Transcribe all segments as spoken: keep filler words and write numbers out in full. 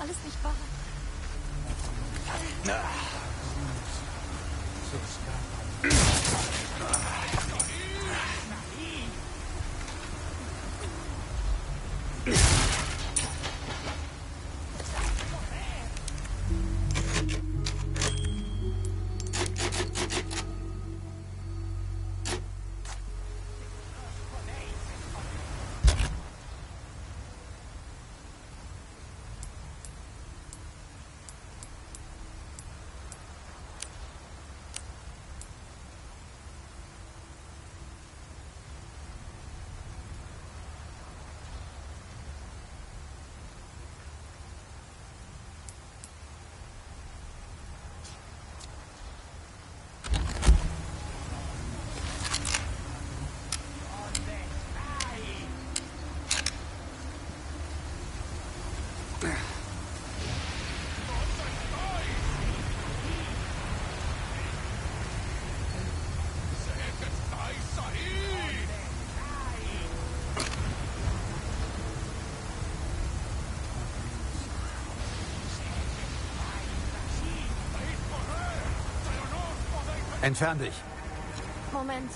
alles nicht wahr. Entfern dich. Moment.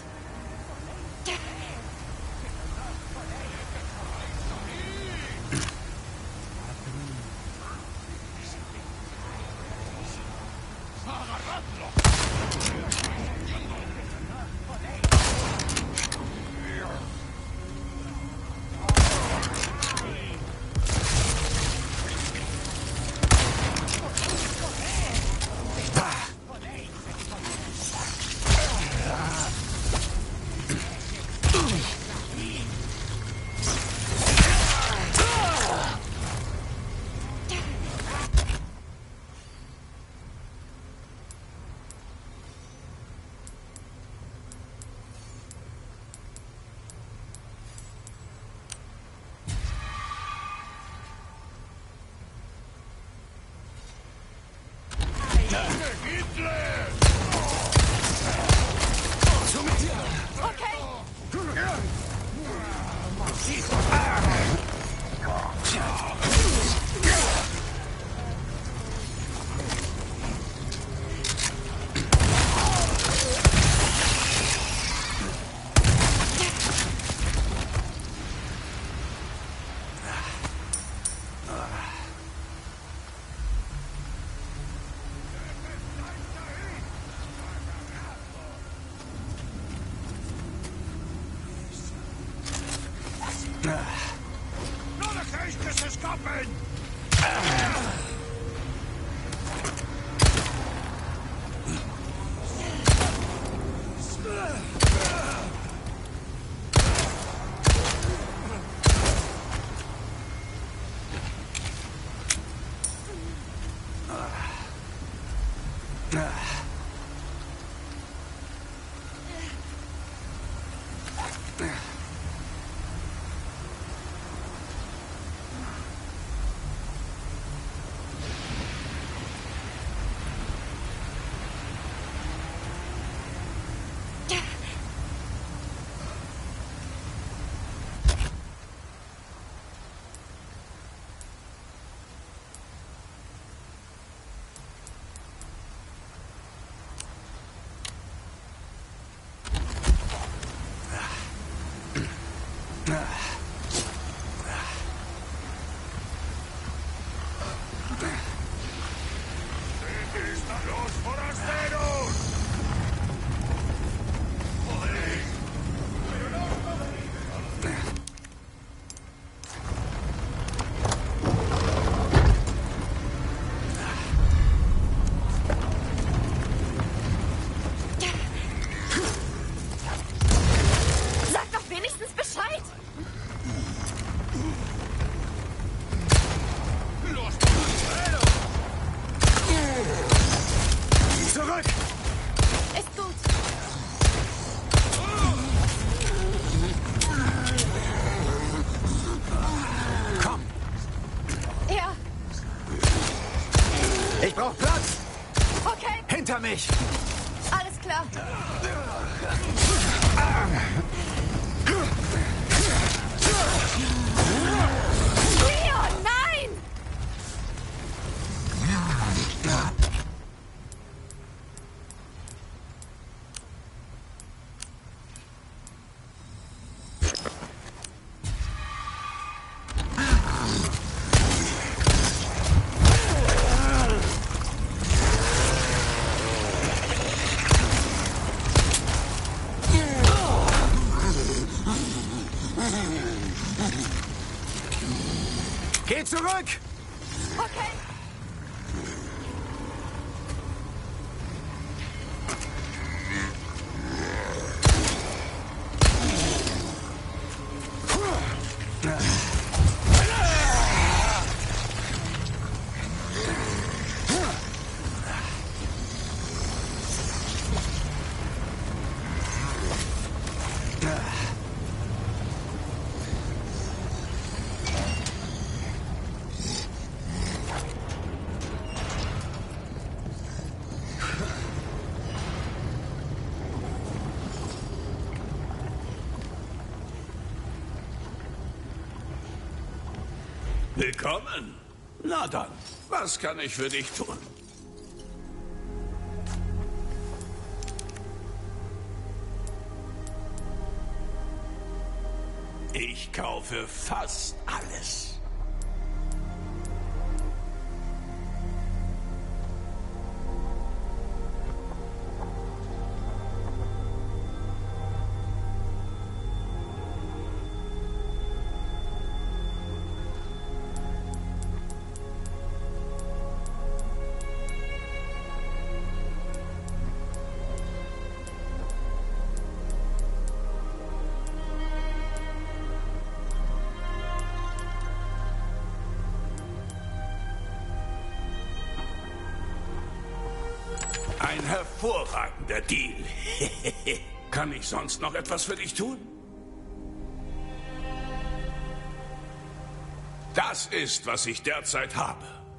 No dejéis que se escapen. ¡Los forasteros! ¡Joder! ¡Pero no! Sag doch wenigstens Bescheid! ¡Los forasteros! Zurück! Ist gut. Komm! Ja, Ich brauche Platz! okay, Hinter mich! alles klar. Leon, nein! Geh zurück! Okay. Willkommen. Na dann, was kann ich für dich tun? Ich kaufe fast alles. Ein hervorragender Deal. Kann ich sonst noch etwas für dich tun? Das ist, was ich derzeit habe.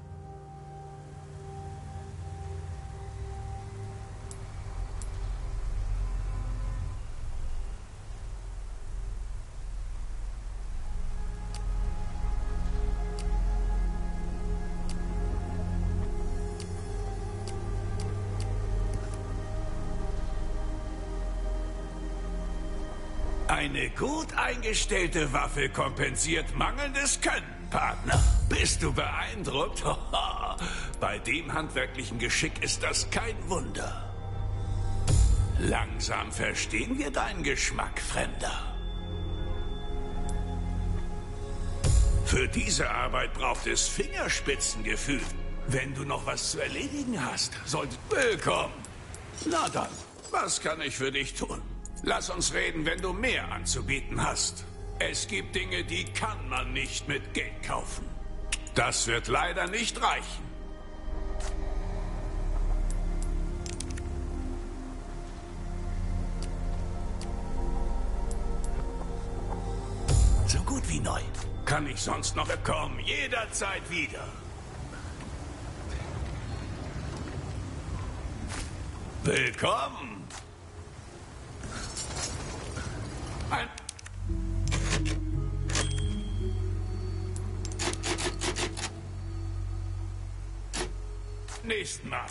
Eine gut eingestellte Waffe kompensiert mangelndes Können, Partner. Bist du beeindruckt? Bei dem handwerklichen Geschick ist das kein Wunder. Langsam verstehen wir deinen Geschmack, Fremder. Für diese Arbeit braucht es Fingerspitzengefühl. Wenn du noch was zu erledigen hast, solltest... Willkommen. Na dann, was kann ich für dich tun? Lass uns reden, wenn du mehr anzubieten hast. Es gibt Dinge, die kann man nicht mit Geld kaufen. Das wird leider nicht reichen. So gut wie neu. Kann ich sonst noch kommen? Jederzeit wieder. Willkommen. Ein Nächsten Mal.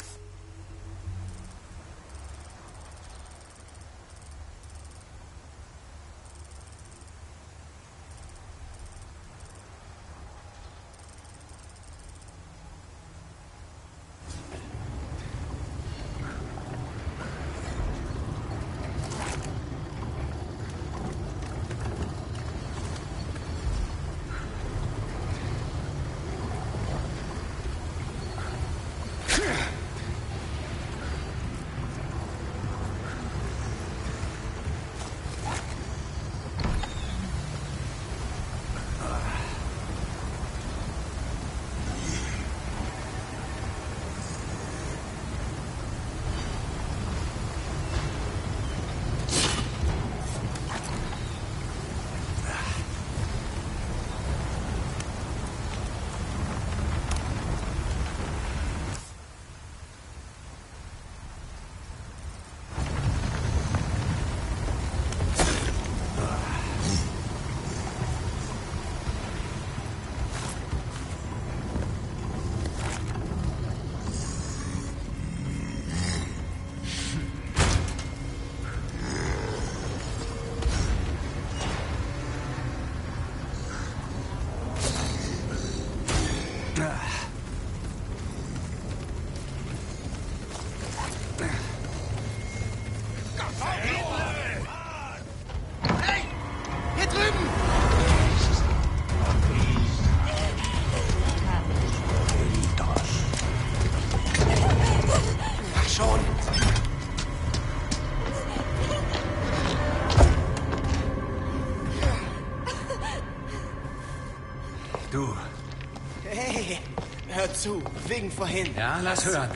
Du. Hey, hör zu, wegen vorhin. Ja, lass hören.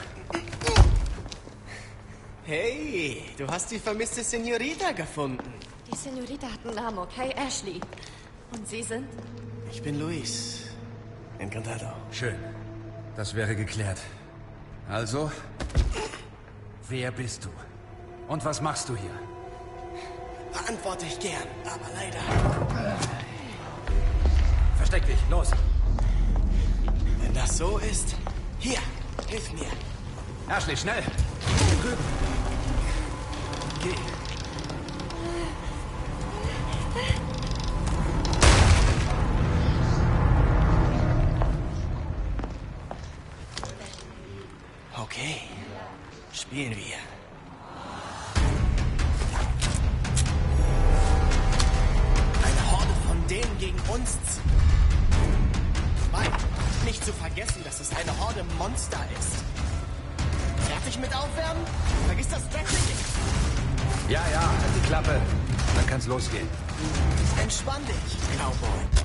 Hey, du hast die vermisste Senorita gefunden. Die Senorita hat einen Namen, okay? Ashley. Und Sie sind? Ich bin Luis. Encantado. Schön. Das wäre geklärt. Also, wer bist du? Und was machst du hier? Beantworte ich gern, aber leider. Versteck dich, los. Wenn das so ist, hier, hilf mir. Ashley, schnell. Drüben. Geh. Okay, spielen wir. Eine Horde von denen gegen uns. Nein, nicht zu vergessen, dass es eine Horde Monster ist. Fertig mit Aufwärmen? Vergiss das Stretching. Ja, ja, halt die Klappe. Dann kann's losgehen. Entspann dich, Cowboy.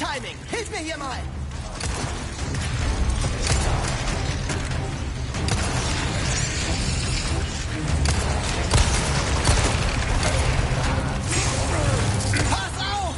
Timing. Hilf mir hier mal. Pass auf!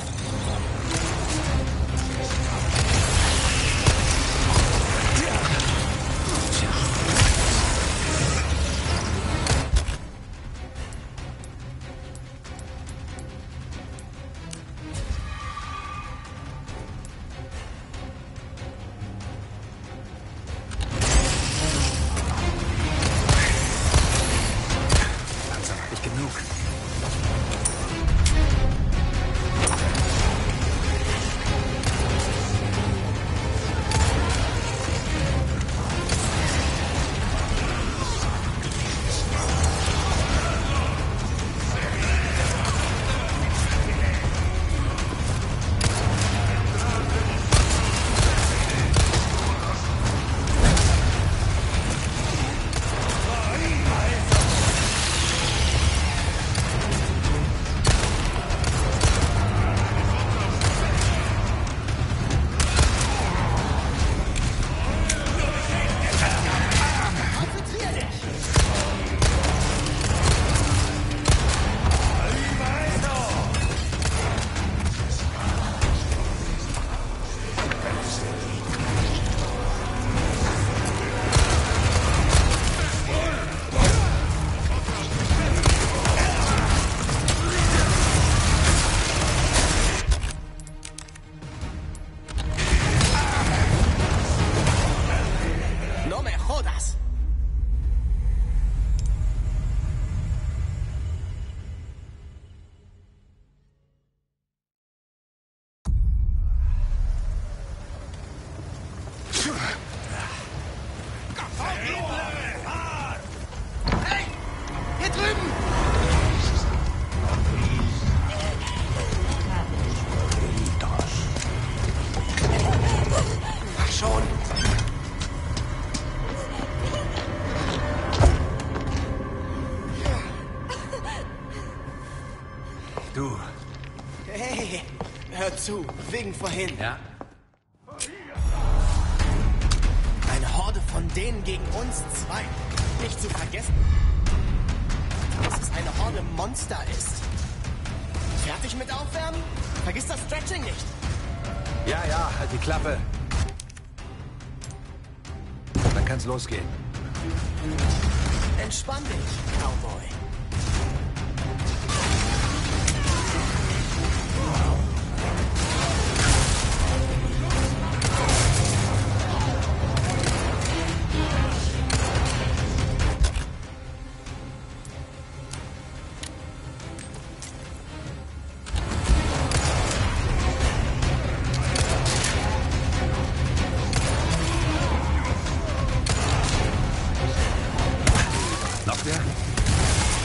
Du. Hey, hör zu, wegen vorhin. Ja? Eine Horde von denen gegen uns zwei. Nicht zu vergessen, dass es eine Horde Monster ist. Fertig mit Aufwärmen? Vergiss das Stretching nicht. Ja, ja, halt die Klappe. Dann kann's losgehen. Entspann dich, Cowboy. Noch wer?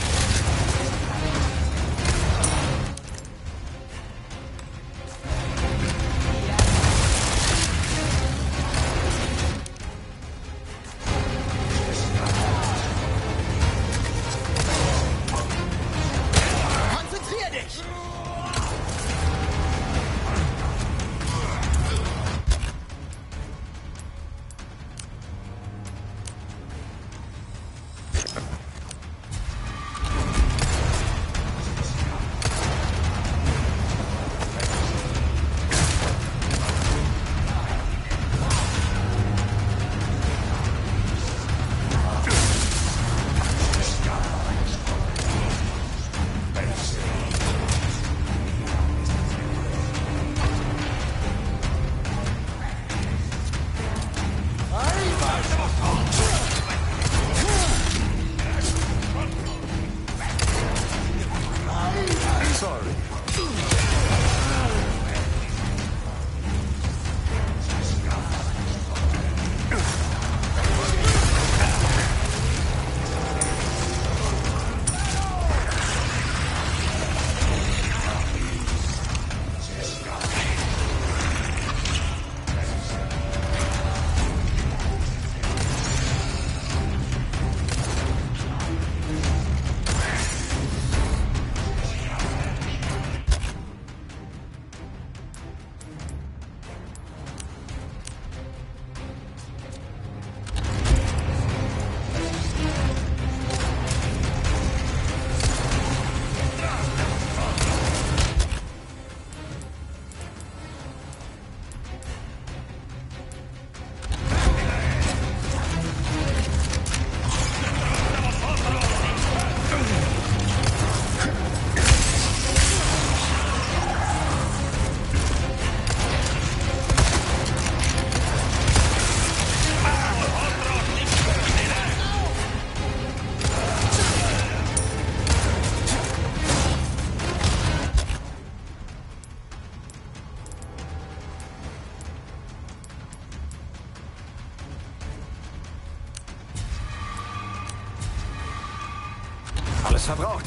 Alles verbraucht.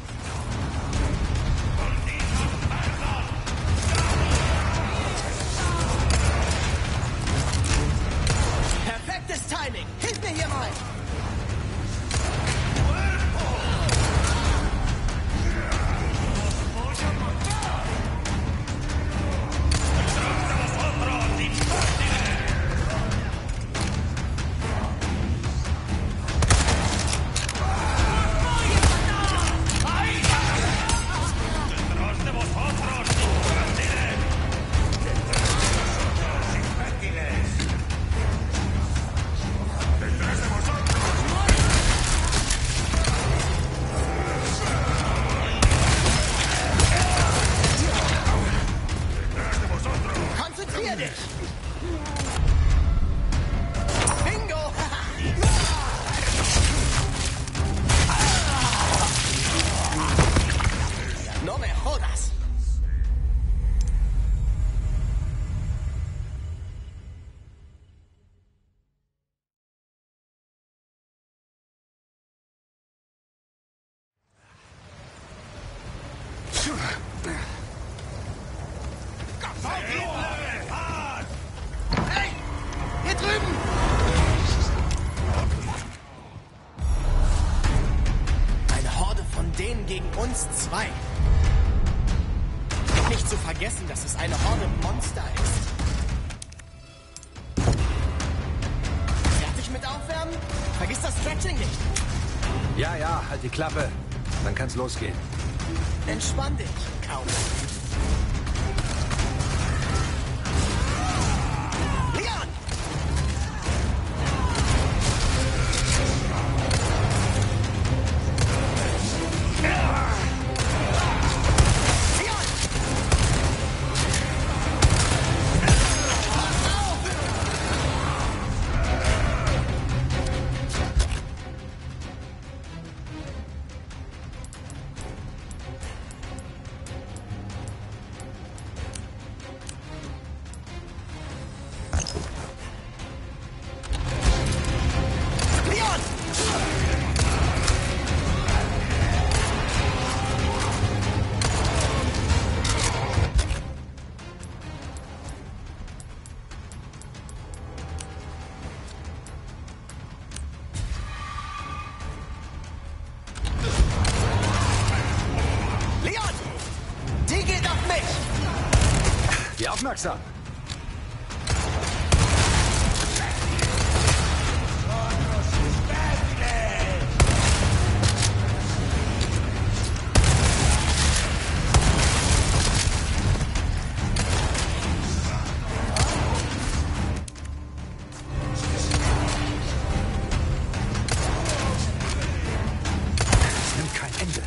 Perfektes Timing. Hilf mir hier mal. Konzentrier dich! Bingo! No me jodas! Hey! Hier drüben! Eine Horde von denen gegen uns zwei. Nicht zu vergessen, dass es eine Horde Monster ist. Fertig mit Aufwärmen? Vergiss das Stretching nicht. Ja, ja, halt die Klappe. Dann kann's losgehen. Entspann dich, Cowboy. Leon! Leon! Pass auf! Leon! Leon! Die geht auf mich! Geh aufmerksam. Es nimmt kein Ende.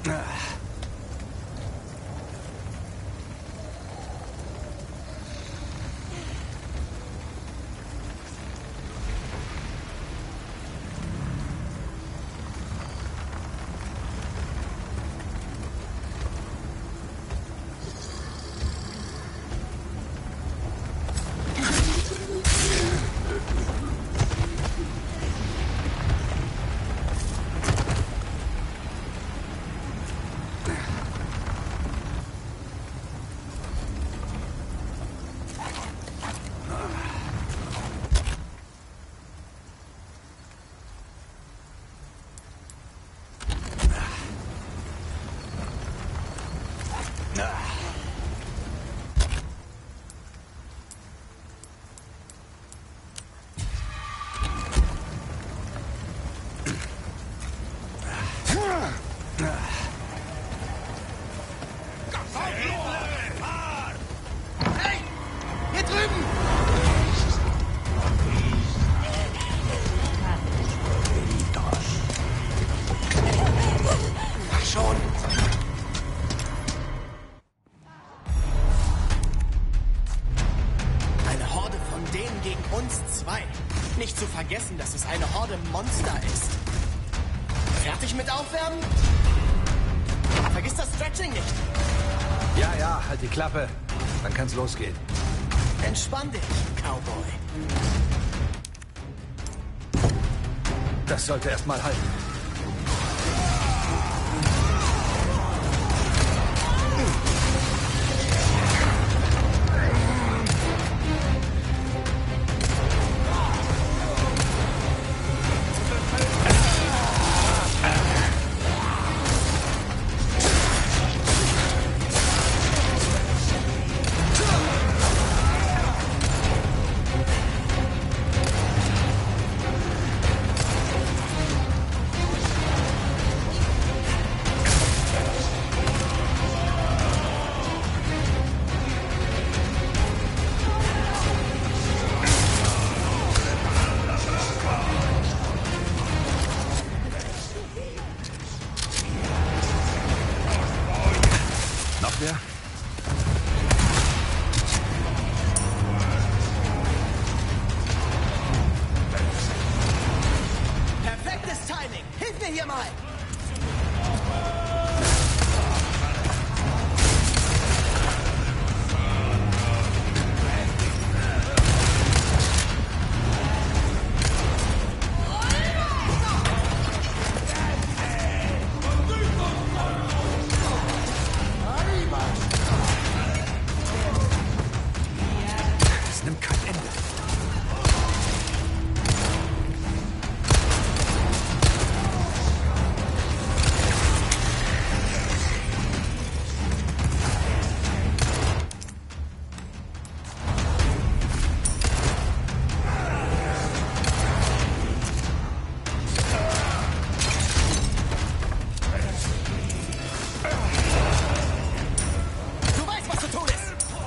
Hey! Hier drüben! Mach schon! Eine Horde von denen gegen uns zwei. Nicht zu vergessen, dass es eine Horde Monster ist. Fertig mit Aufwärmen? Vergiss das Stretching nicht. Ja, ja, halt die Klappe. Dann kann's losgehen. Entspann dich, Cowboy. Das sollte erst mal halten. Noch wer? Perfektes Timing. Hilf mir hier mal. Es nimmt kein Ende. Du weißt, was zu tun ist.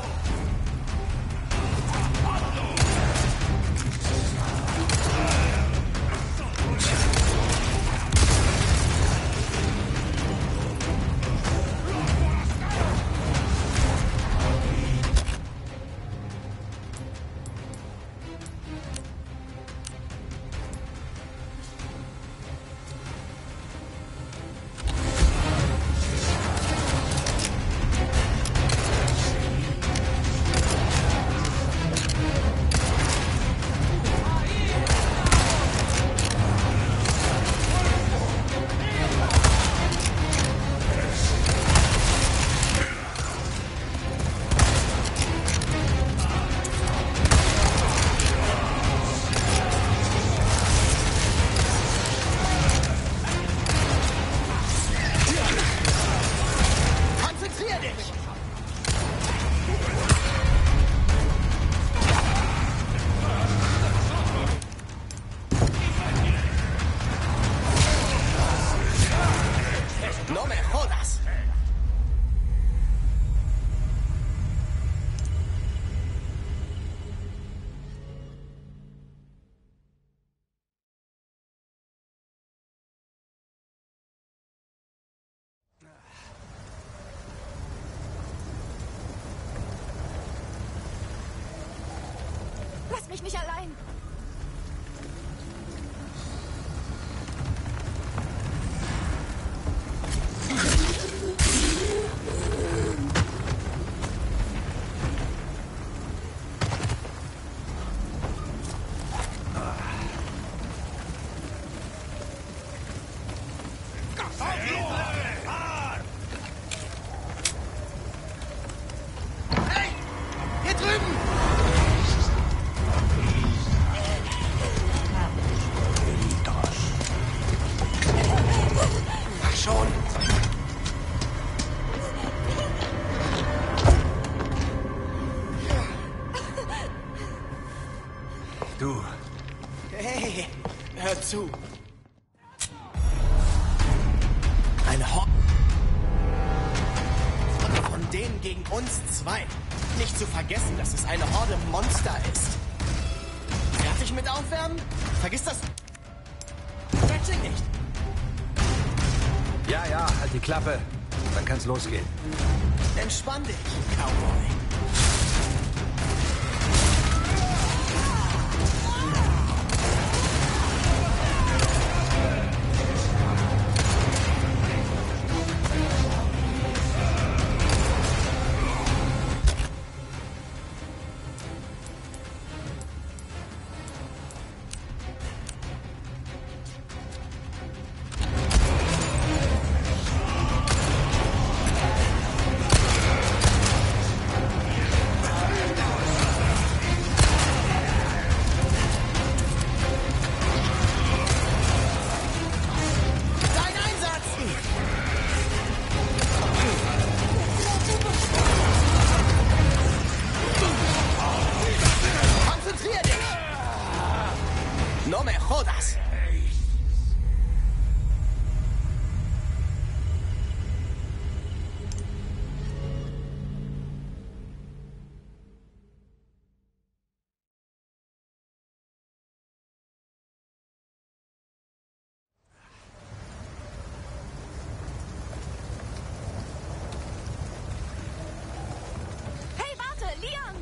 Konzentrier dich. No me jodas. lässt mich nicht allein. Du. Hey, hör zu. Eine Horde von denen gegen uns zwei. Nicht zu vergessen, dass es eine Horde Monster ist. Fertig mit Aufwärmen? Vergiss das Stretching nicht. Ja, ja, halt die Klappe. Dann kann's losgehen. Entspann dich, Cowboy. ¡No me jodas! Hey, warte, Leon!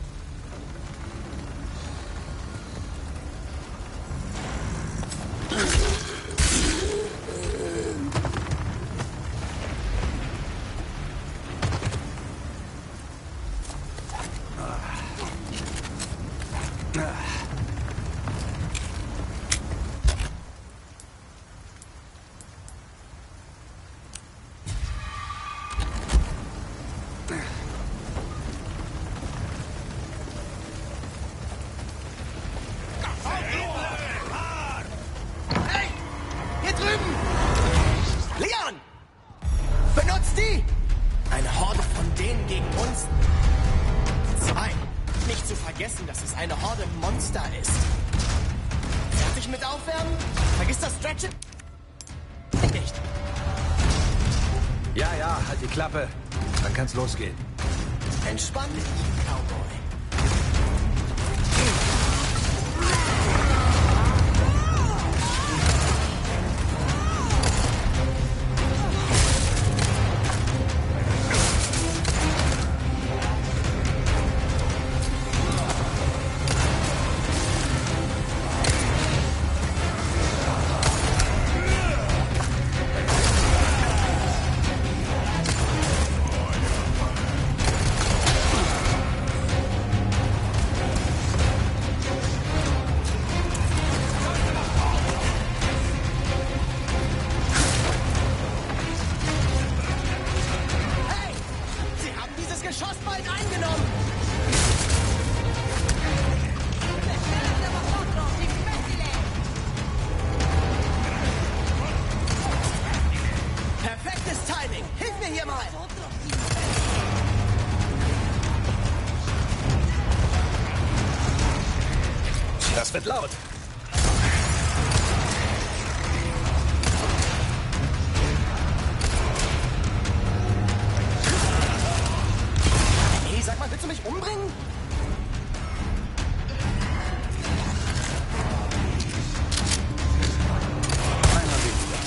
Hey! Hier drüben! Leon! Benutzt die! Eine Horde von denen gegen uns. Zwei. Nicht zu vergessen, dass es eine Horde Monster ist. Fertig mit Aufwärmen? Vergiss das Stretchen nicht. Ja, ja, halt die Klappe. Dann kann's losgehen. Entspann dich, Cowboy. Geschoss bald eingenommen! Perfektes Timing! Hilf mir hier mal! Das wird laut. Sag mal, willst du mich umbringen? Einer weniger.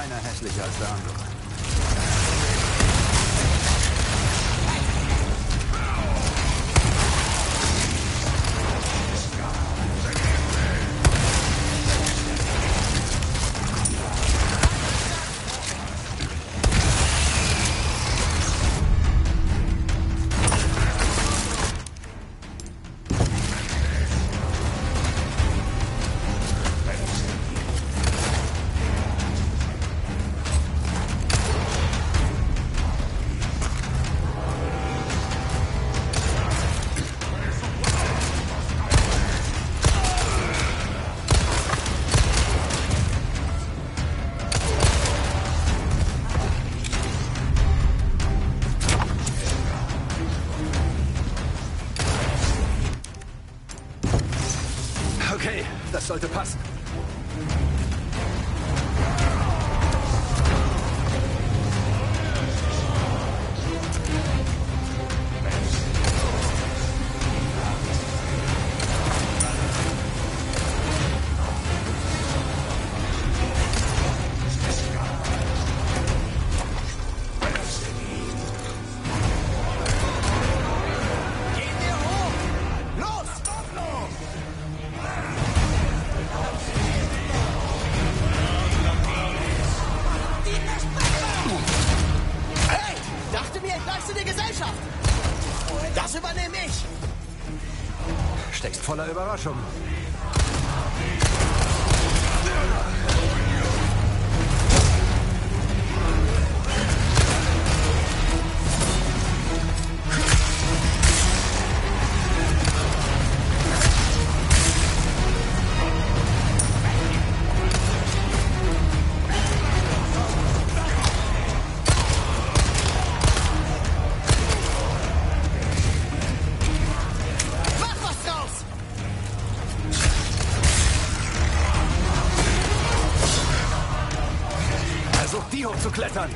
einer hässlicher als der andere. Okay, das sollte passen. Das übernehme ich! Steckst voller Überraschung. Versuch, die hochzuklettern.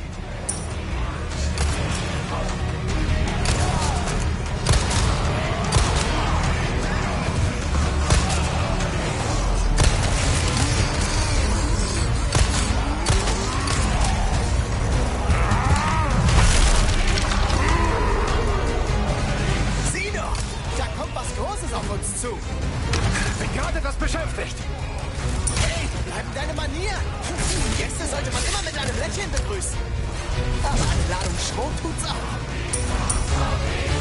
Sieh doch! Da kommt was Großes auf uns zu. Bin gerade etwas beschäftigt. Hey, bleib deine Manieren! Gäste sollte man immer mit einem Lächeln begrüßen. Aber eine Ladung Schrot tut's auch.